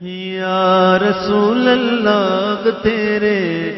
یا رسول اللہ تیرے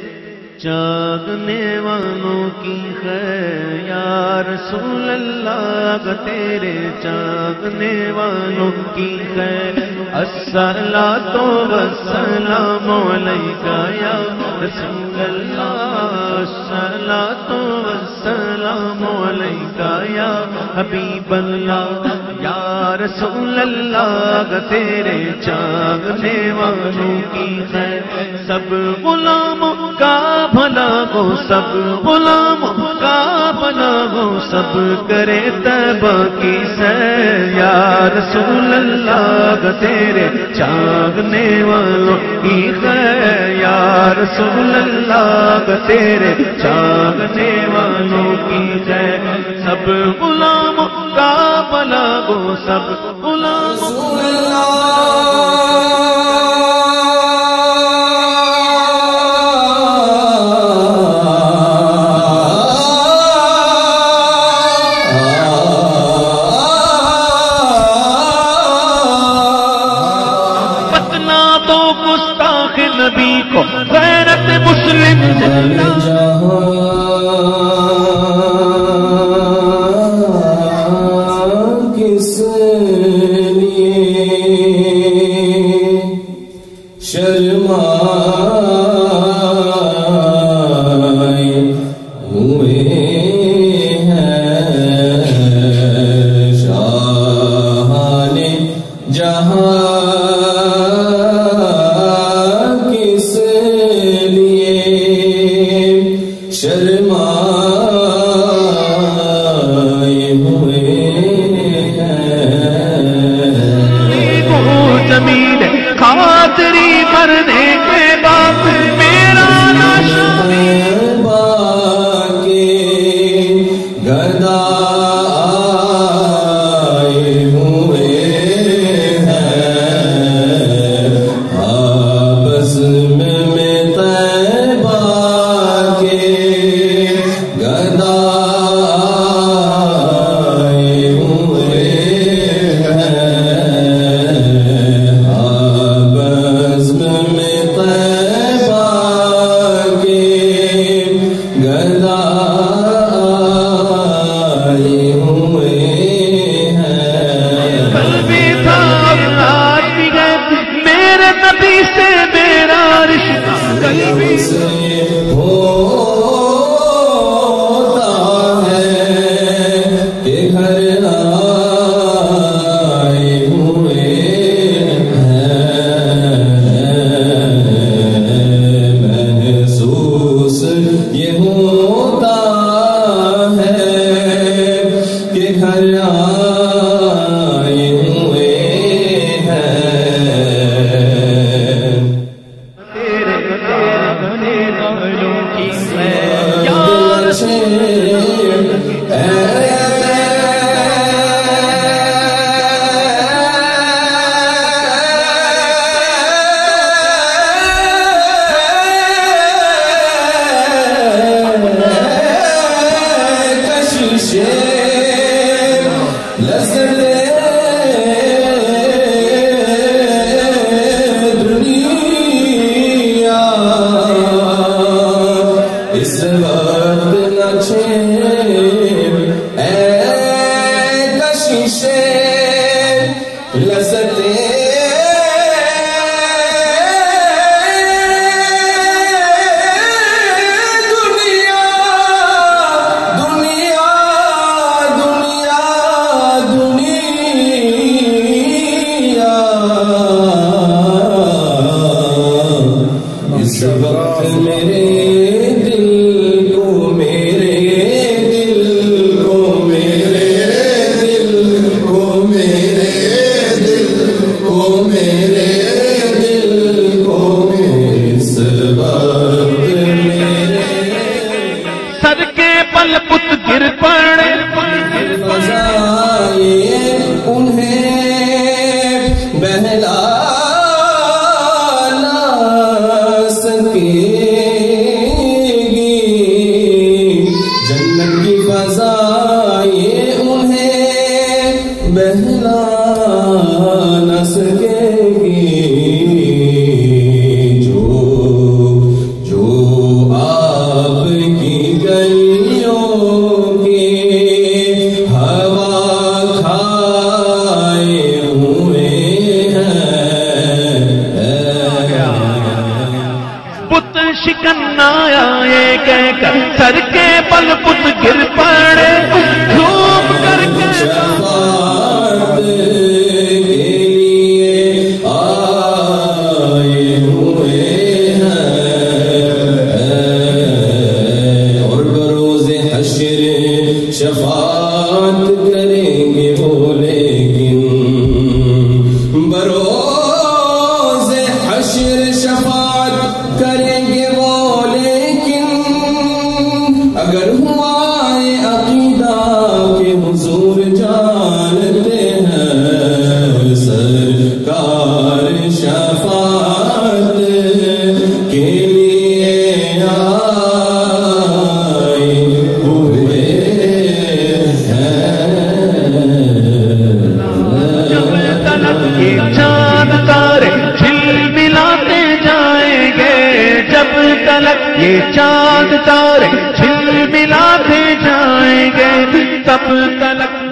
چاگنے والوں کی خیر، یا رسول اللہ تیرے چاگنے والوں کی خیر، الصلاۃ والسلام علیکہ یا رسول اللہ، الصلاۃ والسلام علیکہ یا حبیب اللہ، یا رسول اللہ تیرے چاگنے والوں کی خیر، سب غلاموں کا بھلا ہو، سب غلاموں کا بھلا ہو، سب کرے طیبہ کی سیر، یا رسول اللہ تیرے چاگنے والوں کی خیر، یا رسول اللہ تیرے چاگنے والوں کی خیر، سب غلاموں کا بھلا ہو، سب غلاموں نبی کو غیرت مسلم کس لیے شرمائے ہوئے ہیں شاہان جہاں، خاطری مرنے کے بعد میرا نشہ کے گدا آئے ہوئے ہیں، بزم میں طیبہ کے گدا آئے ہوئے ہیں، انہیں بہلا دشمن آیا یہ کہہ کر سر کے بل بت گر پڑے جھوم کر کے شفاعت کے لیے آئے ہوئے ہیں اور بروز حشر شفاعت کریں گے وہ لیکن بروز حشر شفاعت کریں گے وہ لیکن اگر ہوا عقیدہ کے حضور جانتے ہیں سرکار شفاعت کے لیے آئے ہوئے یہ چاند تارے جھل ملاتے جائیں گے جب تلک یہ چاند تارے جھل ملاتے جائیں گے تب تلک